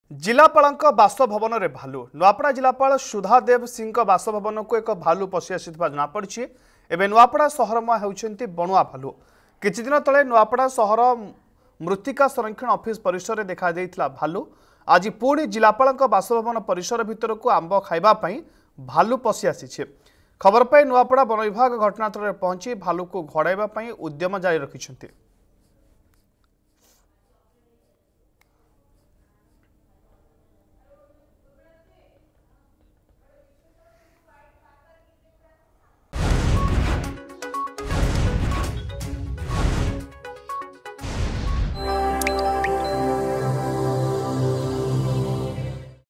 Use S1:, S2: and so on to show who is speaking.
S1: जिलापाल बासभवन में भालू नुआपड़ा जिलापाल सुधादेव सिंह बासभवन को एक भालू पशि आसी जमापड़ी। एवं नुआपड़ा सहरमुआ होती बणुआ भालू। किछि दिन तले नुआपड़ा सहर मृत्तिका संरक्षण ऑफिस परिसर में देखा भालू। आज पुणी जिलापाल बासभवन परिसर भितर को आंब खाइबापी भालू पशि आसी। खबर पाई नुआपड़ा वन विभाग घटनास्थल में पहुंची भालू को घड़ाइबा उद्यम जारी रखिछन्ति।